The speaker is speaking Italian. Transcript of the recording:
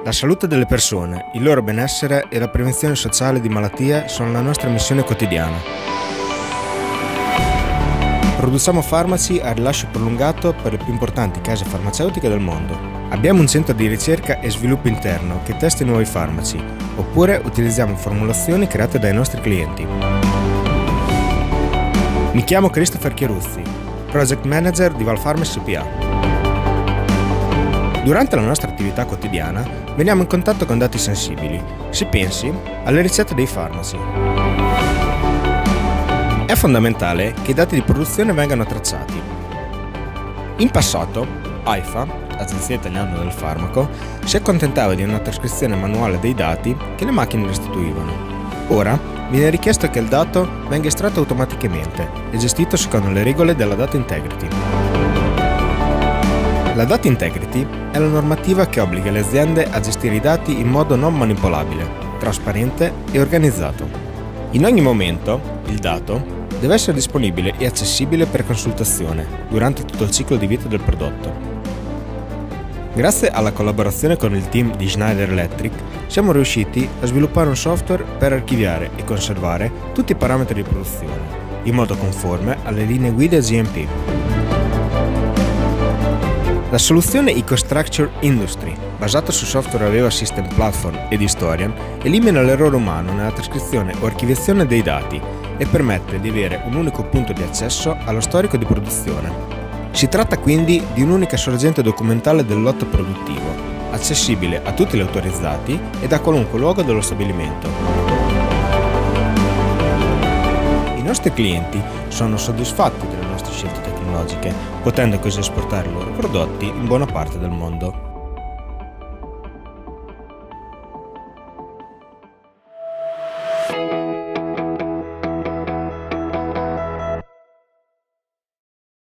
La salute delle persone, il loro benessere e la prevenzione sociale di malattie sono la nostra missione quotidiana. Produciamo farmaci a rilascio prolungato per le più importanti case farmaceutiche del mondo. Abbiamo un centro di ricerca e sviluppo interno che testa i nuovi farmaci, oppure utilizziamo formulazioni create dai nostri clienti. Mi chiamo Christopher Chieruzzi, Project Manager di Valfarma SpA. Durante la nostra attività quotidiana veniamo in contatto con dati sensibili, si pensi alle ricette dei farmaci. È fondamentale che i dati di produzione vengano tracciati. In passato, AIFA, Agenzia Italiana del Farmaco, si accontentava di una trascrizione manuale dei dati che le macchine restituivano. Ora viene richiesto che il dato venga estratto automaticamente e gestito secondo le regole della Data Integrity. La Data Integrity è la normativa che obbliga le aziende a gestire i dati in modo non manipolabile, trasparente e organizzato. In ogni momento, il dato deve essere disponibile e accessibile per consultazione durante tutto il ciclo di vita del prodotto. Grazie alla collaborazione con il team di Schneider Electric, siamo riusciti a sviluppare un software per archiviare e conservare tutti i parametri di produzione, in modo conforme alle linee guida GMP. La soluzione EcoStruxure Industry, basata su software Aveva System Platform ed Historian, elimina l'errore umano nella trascrizione o archiviazione dei dati e permette di avere un unico punto di accesso allo storico di produzione. Si tratta quindi di un'unica sorgente documentale del lotto produttivo, accessibile a tutti gli autorizzati e da qualunque luogo dello stabilimento. I nostri clienti sono soddisfatti delle nostre scelte tecnologiche, potendo così esportare i loro prodotti in buona parte del mondo.